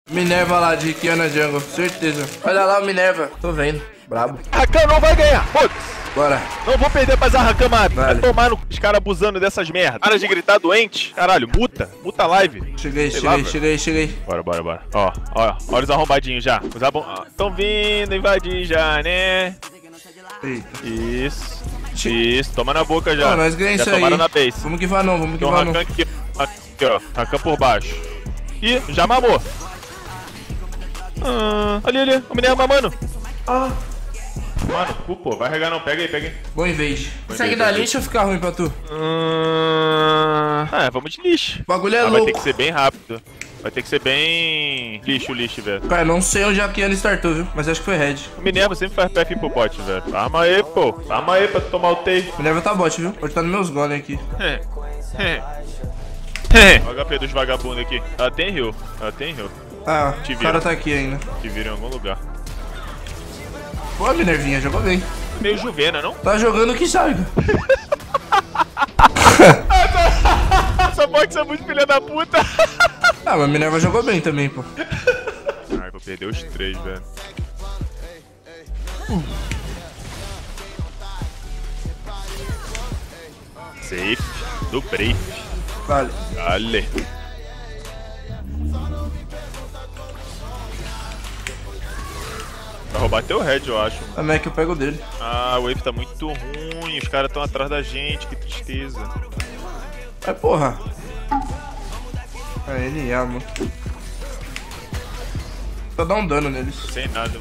Minerva lá de Kiana Jungle, certeza. Olha lá o Minerva, tô vendo. Brabo. Rakan não vai ganhar. Foda-se. Bora. Não vou perder mais a Rakan, mano. Vale. Vai tomar os caras abusando dessas merdas. Para de gritar doente. Caralho, muta. Muta a live. Cheguei. Bora. Ó, olha os arrombadinhos já. Os tão vindo invadir já, né? Eita. Isso, toma na boca já. Ó, nós ganhamos já isso aí. tomaram na base. Vamos que vá não, Tem um Rakan aqui, ó. Rakan por baixo. Ih, já mamou. Ali. O Minerva mamando. Mano, pô, vai regar não. Pega aí. Bom invade. Consegue dar lixo ou ficar ruim pra tu? Vamos de lixo. O bagulho é Vai louco. ter que ser bem rápido. Vai ter que ser bem lixo, velho. Cara, não sei onde a Kiana startou, viu? Mas acho que foi red. O Minerva sempre faz PF pro bot, velho. Arma aí, pô. Arma aí pra tu tomar o T. Minerva tá bot, viu? Pode estar nos meus golem aqui. O HP dos vagabundos aqui. Ela tem heal. Ah, Te o viram. cara tá aqui ainda. Te viram em algum lugar. Pô, Minervinha, jogou bem. Meio Juvena, não? Tá jogando o que sabe. Essa box é muito filha da puta. Ah, mas Minerva jogou bem também, pô. Ai, vou perder os 3, velho. Safe do Brave. Vale. Dale. Vai roubar teu head, eu acho. A Mac eu pego dele. Ah, o wave tá muito ruim. Os caras tão atrás da gente. Que tristeza. É porra. Ele é, mano. Só dá um dano neles. Sem nada.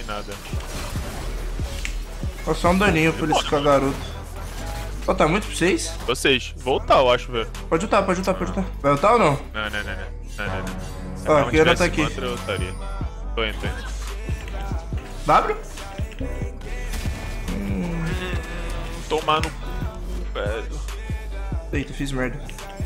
Só um daninho pra eles ficar garoto. Ó, tá muito pra vocês? Vocês. Voltar, eu acho, velho. Pode ultar. Vai ultar ou não? Não. Ó, a Kiana tá aqui. Eu estaria. Tô indo. W? Tomar no cu, velho. Eita, fiz merda.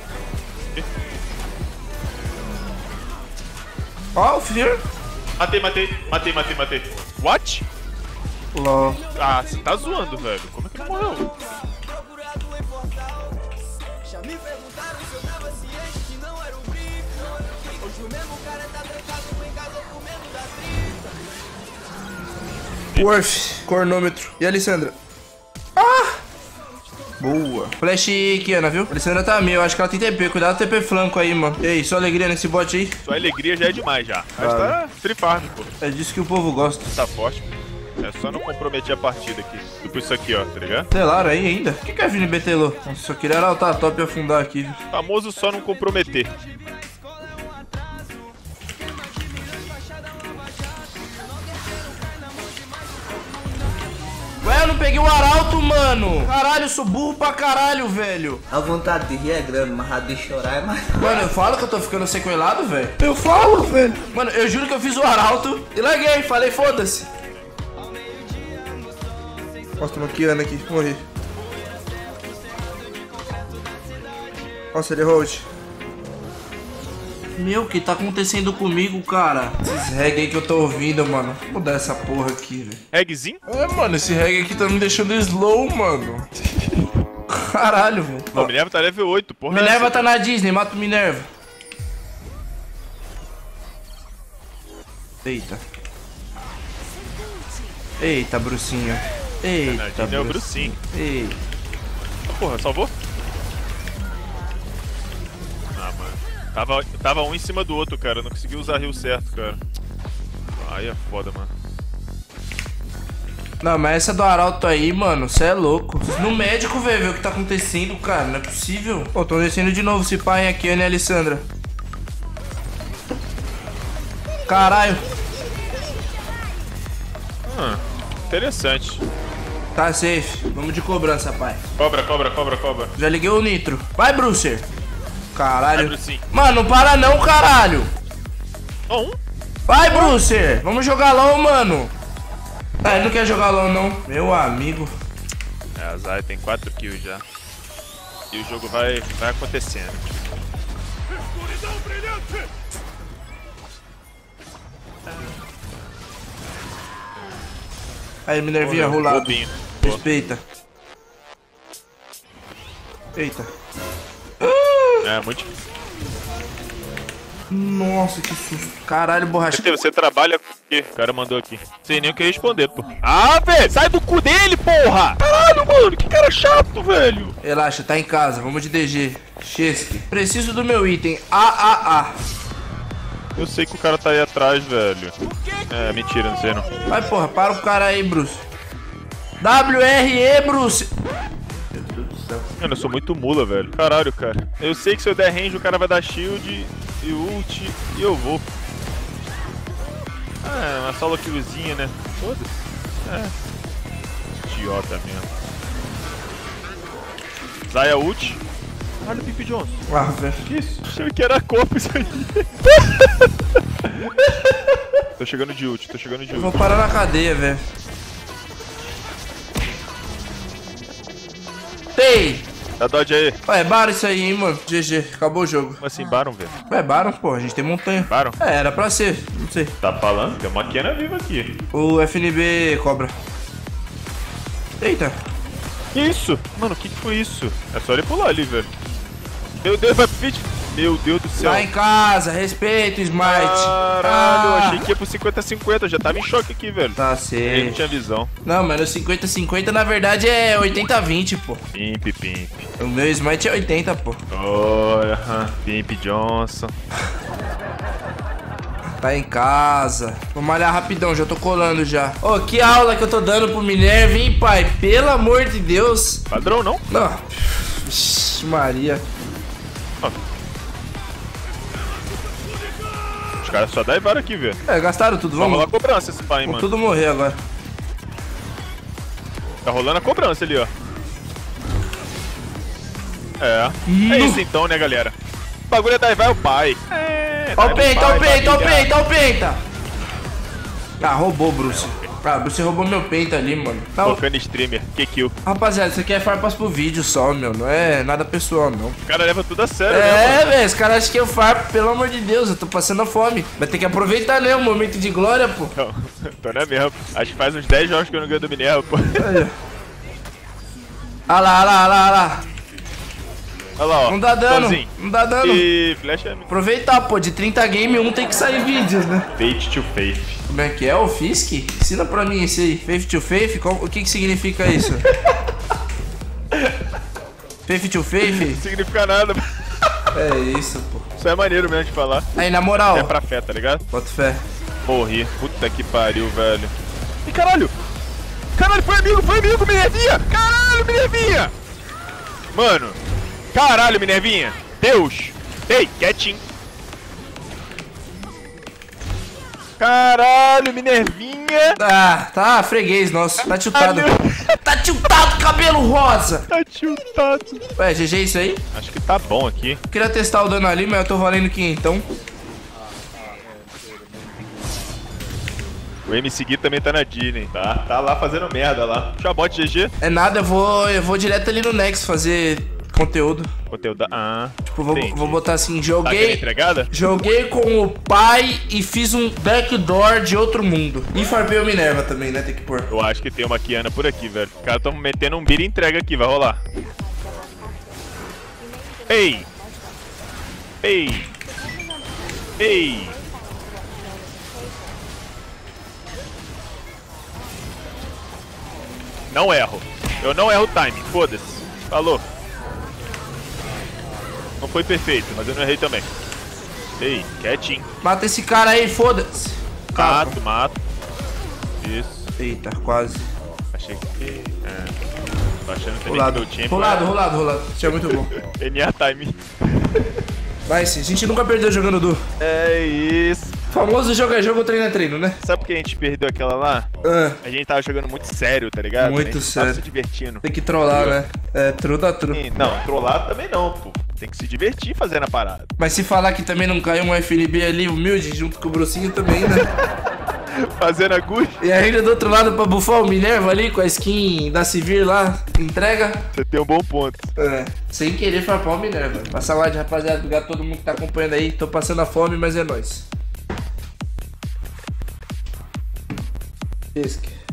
Ó, o Fear. Matei. What? LOL. Ah, você tá zoando, velho. Como é que ele morreu? Worth, cornômetro. E a Alessandra? Ah! Boa. Flash Kiana, viu? A Alessandra tá meio, acho que ela tem TP. Cuidado do TP flanco aí, mano. Ei, só alegria nesse bot aí. Sua alegria já é demais, já. Mas tá free farm, pô. É disso que o povo gosta. Tá forte. É só não comprometer a partida aqui. Tipo isso aqui, ó, tá ligado? Telaram aí ainda? O que é Vini BTLO? Só queria altar top e afundar aqui. Famoso só não comprometer. Ué, eu não peguei o arauto, mano. Caralho, eu sou burro pra caralho, velho. A vontade de rir é grande, mas a de chorar é mais. Mano, eu falo que eu tô ficando sequelado, velho. Eu falo, velho. Mano, eu juro que eu fiz o arauto e larguei. Falei, foda-se. Nossa, tem uma Kiana aqui. Morri. Nossa, ele hold. Meu, o que tá acontecendo comigo, cara? Esses reggae aí que eu tô ouvindo, mano. Vou mudar essa porra aqui, velho. Regzinho? É, mano, esse reggae aqui tá me deixando slow, mano. Caralho, velho. O Minerva tá level 8, porra. Minerva tá na Disney, mata o Minerva. Eita. Eita, Brucinho. Eita, Disney é o Brucinho. Eita. Porra, salvou? Ah, mano. Tava um em cima do outro, cara. Eu não consegui usar heal certo, cara. Aí é foda, mano. Não, mas essa do arauto aí, mano, cê é louco. No médico, velho, ver o que tá acontecendo, cara. Não é possível. Pô, tô descendo de novo esse pai aqui, né, Alessandra? Caralho. Interessante. Tá safe. Vamos de cobrança, pai. Cobra. Já liguei o nitro. Vai, Brucer. Caralho. Vai, Brucinho. Mano, não para não, caralho. Ó, um. Vai, Brucer. Vamos jogar LOL, mano. Ah, ele não quer jogar LOL, não. Meu amigo. É, a Zay tem 4 kills já. E o jogo vai acontecendo. Aí, Minervinha, rolado. Bobinho. Respeita. Eita. É, muito difícil. Nossa, que susto. Caralho, borracha. Você trabalha com o quê? O cara mandou aqui. Sem nem o que responder, pô. Ah, velho! Sai do cu dele, porra! Caralho, mano! Que cara chato, velho! Relaxa, tá em casa. Vamos de DG. Chesky. Preciso do meu item. AAA. Eu sei que o cara tá aí atrás, velho. É, mentira, não sei não. Vai, porra. Para o cara aí, Bruce. WRE, Bruce. Meu Deus do céu. Mano, eu sou muito mula, velho. Caralho, cara. Eu sei que se eu der range, o cara vai dar shield e ult e eu vou. Ah, uma solo killzinha, né? Foda-se. É. Idiota mesmo. Zaya ult. Caralho, Pipi Johnson. Ah, velho. Que isso? Achei que era copo isso aí. Tô chegando de ult, tô chegando de Eu vou ult. parar na cadeia, velho. Ei! Dá dodge aí. Ué, Baron isso aí, hein, mano. GG, acabou o jogo. Como assim, Baron, velho? Ué, Baron, pô, a gente tem montanha. Baron? É, era pra ser, não sei. Tá falando? Tem uma Kena viva aqui. O FNB cobra. Eita. Que isso? Mano, o que foi isso? É só ele pular ali, velho. Meu Deus, vai pro feed. Meu Deus do céu. Tá em casa, respeita o Smite. Caralho, eu achei que ia pro 50-50. Eu já tava em choque aqui, velho. Tá Ele não certo. tinha visão. Não, mano, o 50-50 na verdade é 80-20, pô. Pimp, pimp. O meu Smite é 80, pô. Pimp Johnson. Tá em casa. Vou malhar rapidão, já tô colando já. Ô, que aula que eu tô dando pro Minerva, hein, pai? Pelo amor de Deus. Padrão, não? Não. Vixe, Maria. Os caras só daivaram aqui, velho. É, gastaram tudo, Vamos vamos. rolar a cobrança esse pai, Vão mano. tudo morrer agora. Tá rolando a cobrança ali, ó. É. É isso então, né, galera? O bagulho é daivar é o pai. Ó o peita, ó o peita, ó o peita, ó o peita. Ah, roubou, Bruce. Ah, Bruce roubou meu peito ali, mano. Tá, Focando streamer, que kill. rapaziada, isso aqui é farpas pro vídeo só, meu. Não é nada pessoal, não. O cara leva tudo a sério, né, É, mano? velho, os caras acham que eu farpo, pelo amor de Deus, eu tô passando fome. Vai ter que aproveitar, né, o momento de glória, pô. Não, tô não é mesmo. Acho que faz uns 10 jogos que eu não ganho do Minerva, pô. Aí, ó. Ah lá, ah lá, ah lá, ah lá. Olha lá, ó. Não dá dano, Sozinho. não dá dano. E flash é Aproveitar, pô, de 30 game, um tem que sair vídeos, né? Fate to Faith. Como é que é o Fisk? Ensina pra mim esse aí. Faith to Faith? O que significa isso? Faith to Faith? Não significa nada. É isso, pô. Isso é maneiro mesmo de falar. Aí, na moral, É pra fé, tá ligado? bota fé. Morri. Puta que pariu, velho. Ih, caralho! Caralho, foi amigo, Minervinha! Caralho, Minervinha! Mano, caralho, Minervinha! Deus! Ei, quietinho! Caralho, Minervinha! Ah, tá, freguês, nossa. Tá tiltado. Tá tiltado, cabelo rosa. Tá tiltado. Ué, GG isso aí? Acho que tá bom aqui. Queria testar o dano ali, mas eu tô valendo quinhentão. O MC Gui também tá na Disney. Tá lá fazendo merda lá. Chabot GG. É nada, eu vou direto ali no Nex fazer conteúdo. Conteúdo. Ah. Tipo, vou entendi. botar assim, Tá querendo joguei... entregada? Joguei com o pai e fiz um backdoor de outro mundo. E farpei o Minerva também, né? Tem que pôr. Eu acho que tem uma Kiana por aqui, velho. Os caras tão metendo um beat e entrega aqui, vai rolar. Ei! Ei! Ei! Não erro. Eu não erro o time, foda-se. Falou. Não foi perfeito, mas eu não errei também. Ei, quietinho. Mata esse cara aí, foda-se. Calma. Mato. Isso. Eita, quase. Achei que... Tô achando que Rolado, meu time... rolado. Isso é muito bom. NA time. Vai sim, a gente nunca perdeu jogando do. É isso. Famoso jogo é jogo, treino é treino, né? Sabe por que a gente perdeu aquela lá? Ah, A gente tava jogando muito sério, tá ligado? Muito a gente sério. Tava se divertindo. tem que trollar, né? É, true da true. E, não, trollar também não, pô. Tem que se divertir fazendo a parada. Mas se falar que também não caiu um FNB ali, humilde, junto com o Brucinho também, né? Fazendo a good, E ainda do outro lado pra bufar o Minerva ali com a skin da Civir lá, entrega. você tem um bom ponto. É, sem querer farpar o Minerva. Passa lá de rapaziada, obrigado a todo mundo que tá acompanhando aí. Tô passando a fome, mas é nóis. Fisk.